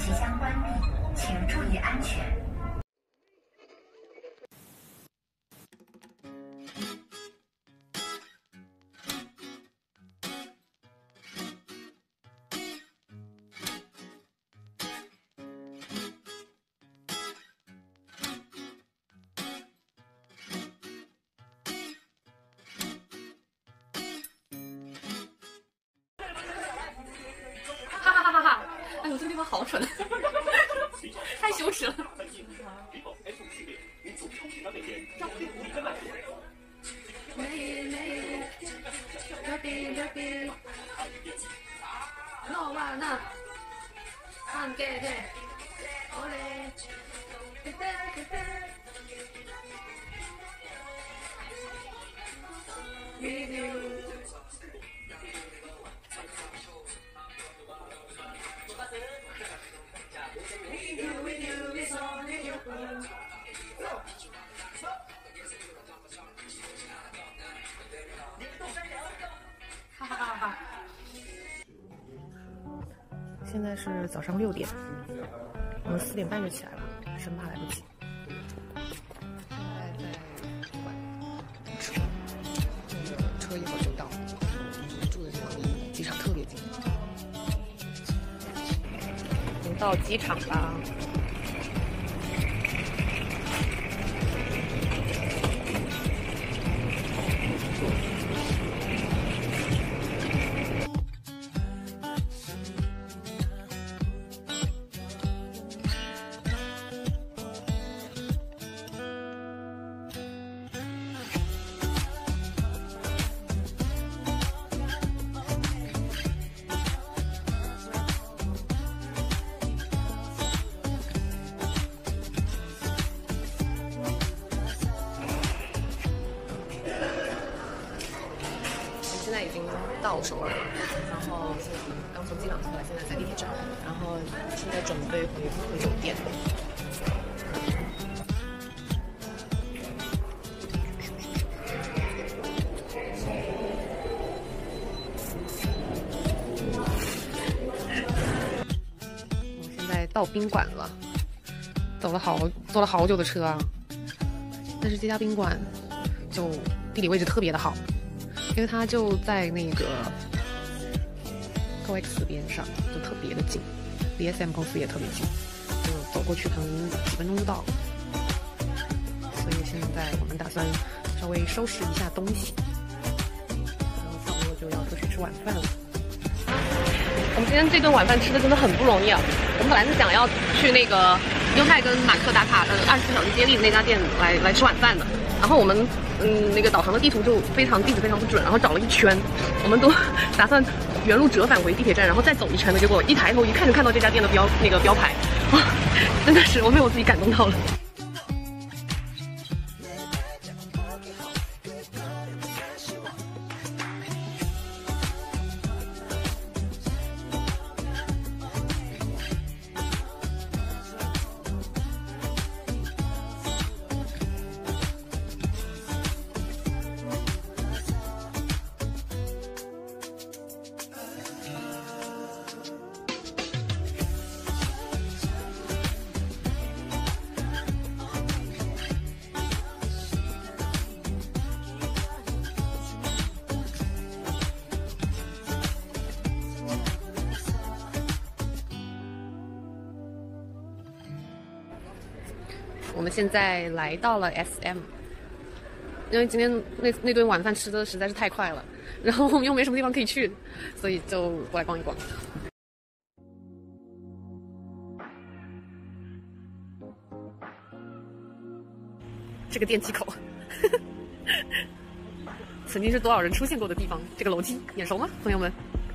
即将关闭，请注意安全。 哎呦，这个地方好蠢，太羞耻了。 现在是早上6点，我们4点半就起来了，生怕来不及。现在在等车，车一会儿就到。住的地方离机场特别近。已经到机场啦。现在已经到首尔了，然后刚从机场出来，现在在地铁站，然后现在准备回酒店。我现在到宾馆了，坐了好久的车啊，但是这家宾馆就地理位置特别的好。因为它就在那个 COEX 边上，就特别的近，离 SM 公司也特别近，就走过去可能几分钟就到了。所以现在我们打算稍微收拾一下东西，然后差不多就要出去吃晚饭了。我们今天这顿晚饭吃的真的很不容易啊！我们本来是想要去那个优泰跟马克打卡的24小时接力的那家店来吃晚饭的，然后我们那个导航的地图就地址非常不准，然后找了一圈，我们都打算原路折返回地铁站，然后再走一圈的，结果一抬头一看就看到这家店的标牌，哇，真的是我被我自己感动到了。我们现在来到了 SM， 因为今天那顿晚饭吃的实在是太快了，然后我们又没什么地方可以去，所以就过来逛一逛。这个电梯口，曾经是多少人出现过的地方？这个楼梯眼熟吗，朋友们？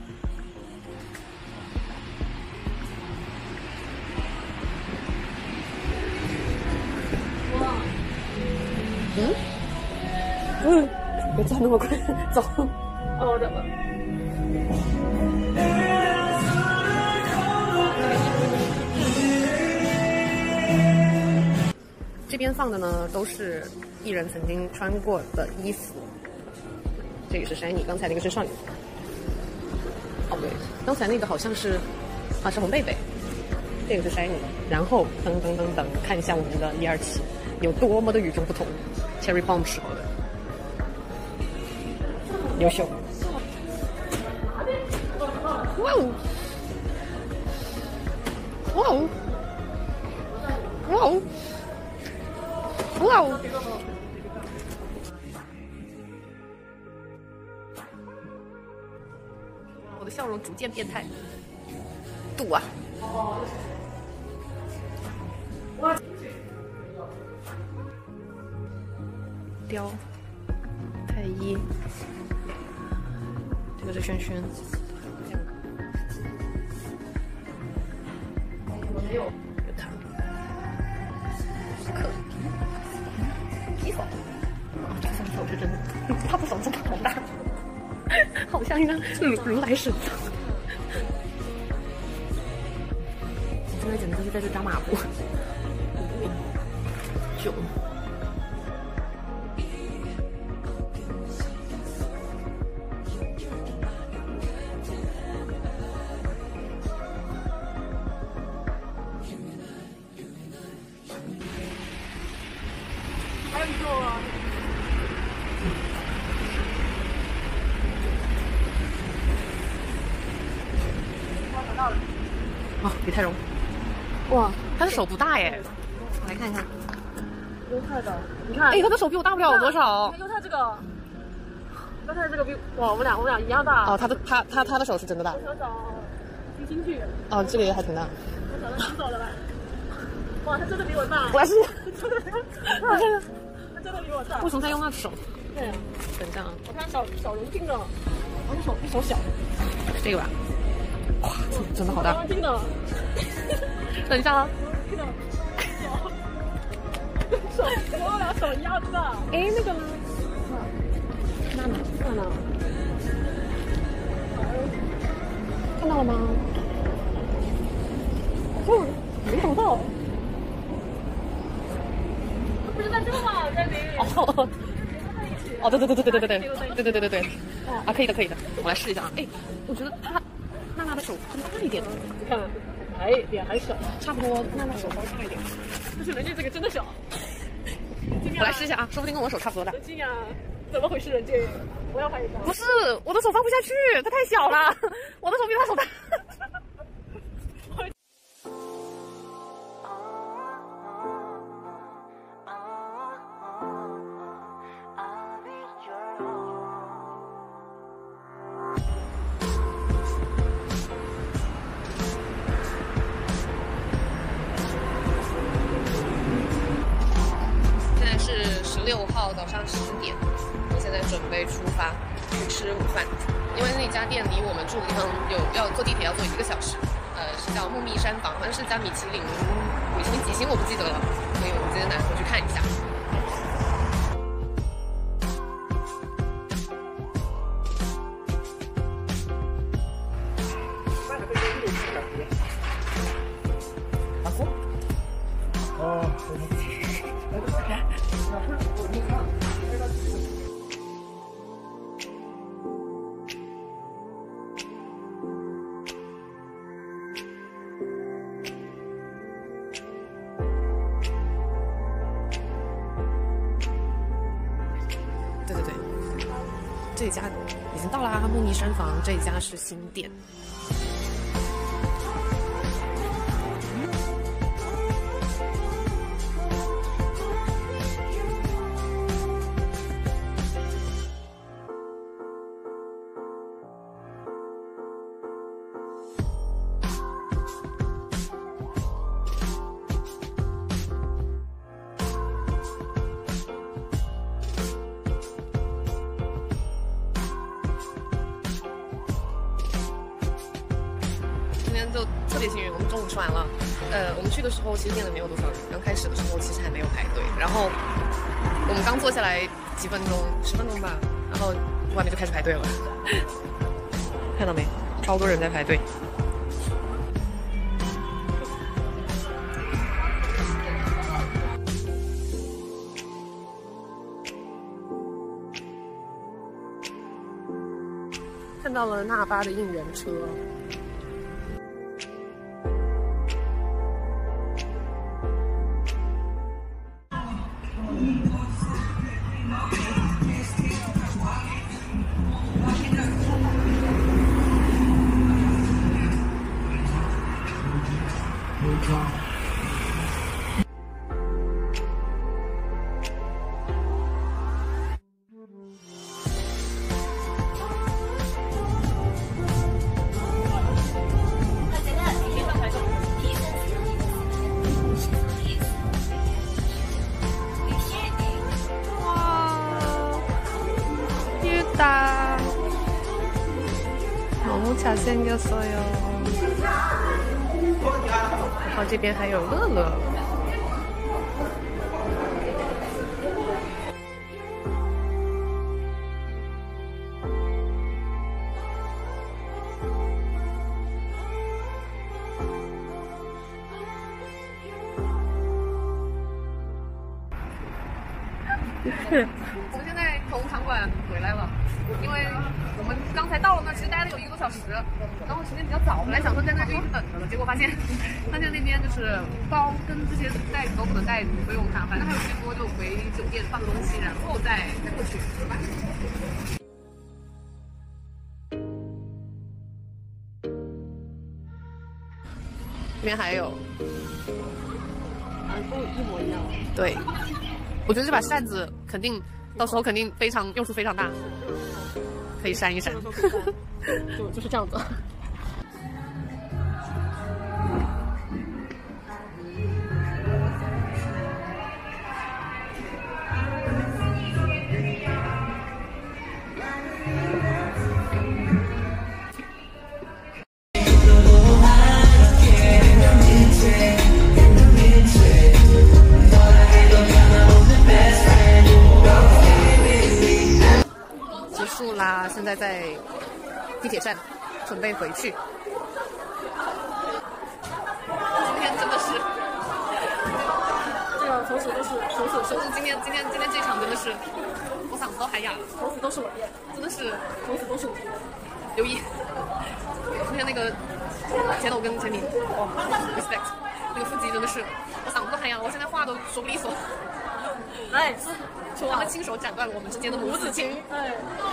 别站那么快，走。哦，等了。这边放的呢都是艺人曾经穿过的衣服。这个是Shiny，刚才那个是少女。哦，对，刚才那个好像是是红贝贝。 这个是 Shiny， 然后噔噔噔噔，看一下我们的127有多么的与众不同 ，Cherry Bomb 时候的优秀。哇哦！哇哦！哇哦！哇哦！我的笑容逐渐变态。度啊！雕，太一，这个是轩轩。有他，可衣服。哦，这个手是真的，他的手真的好大，好像一张如来神掌。我现在简直就是在这扎马步。9。 还有1个啊！我找到了。 哦，李泰容。哇，他的手不大耶。我来看一看。 优泰的，你看， 哎，他的手比我大不了多少。 优泰这个，优泰这个比哇，我们俩一样大。 哦，他的手是真的大。 我想找金星去。 哦，这个也还挺大。 我找到洗手了吧？哇，他真的比我大。 我来试。 真的，他真的比我大。 为什么在用那手？ 对， 等一下啊。 我看小龙tinh的，我一手小。 这个吧。哇，真的好大。 龙tinh的。 等一下啊。 这个手，我们俩手一样大。 哎，那个呢？娜娜，看到了吗？哦，没找到。 不是在这吗？在哪里？ 哦，对，啊，可以的，我来试一下啊。哎，我觉得娜娜的手更大一点， 你看，脸还小， 差不多，娜娜手稍微大一点。 但是人家这个真的小。 我来试一下啊，说不定跟我手差不多大。 人家怎么回事？人家我要拍一下。 不是，我的手放不下去，它太小了，我的手比他手大。16号早上10点，我现在准备出发去吃午饭，因为那家店离我们住的地方要坐地铁要坐1个小时，是叫木密山房，好像是家米其林几星我不记得了，所以我们今天打算去看一下。老夫。哦。对，这一家已经到啦，木密山房这一家是新店。就特别幸运，我们中午吃完了。我们去的时候其实店里没有多少人，刚开始的时候其实还没有排队。然后我们刚坐下来几分钟，10分钟吧，然后外面就开始排队了。看到没？超多人在排队。看到了纳巴的应援车。 다 너무 잘생겼어요. 然后这边还有乐乐。我们现在从场馆回来了，因为我们刚才到了那儿，其实待了有1个多小时，然后时间比较早，本来想说在那儿就一直等着了，结果发现那边就是包跟这些袋子都不能带，所以我们看反正还有时间多就回酒店放东西，然后再过去。这边还有， 都一模一样。 对。我觉得这把扇子到时候肯定用处非常大，可以扇一扇。 就是这样子。 啦，现在在地铁站准备回去。今天真的是， 这个从此今天这场真的是，我嗓子都喊哑了。 从此都是我爹， 真的是从此都是我爹。 刘一，今天那个前头跟前名，哇 ，respect， 那个腹肌真的是，我嗓子都喊哑了，我现在话都说不利索。 哎， 他们亲手斩断了我们之间的母子情。 哎。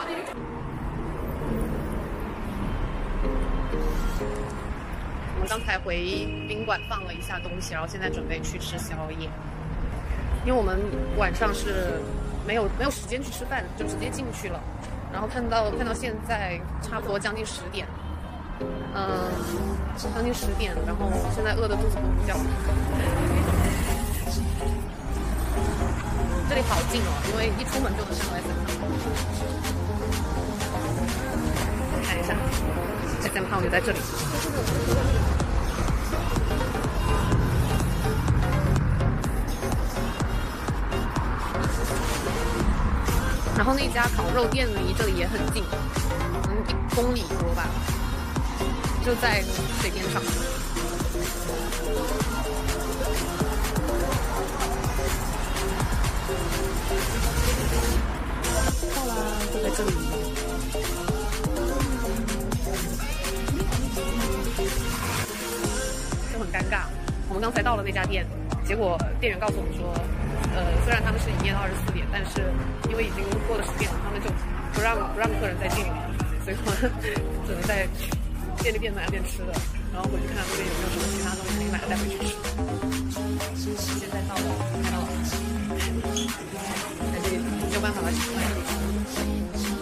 我们刚才回宾馆放了一下东西，然后现在准备去吃宵夜。因为我们晚上是没有时间去吃饭，就直接进去了。然后看到现在差不多将近10点，将近10点，然后现在饿得肚子咕咕叫。这里好近哦，因为一出门就能上SM Town。看一下 SM Town 就在这里。然后那家烤肉店离这里也很近，1公里多吧，就在水边上。到啦，就在这里。就很尴尬，我们刚才到了那家店，结果店员告诉我们说，虽然他们是营业到24点，但是因为已经过了10点了，他们就不让客人再进了，所以我们只能在便利店买了点吃的，然后回去看那边有没有什么其他东西可以买了带回去吃。现在到了，看到了，在这里没有办法了。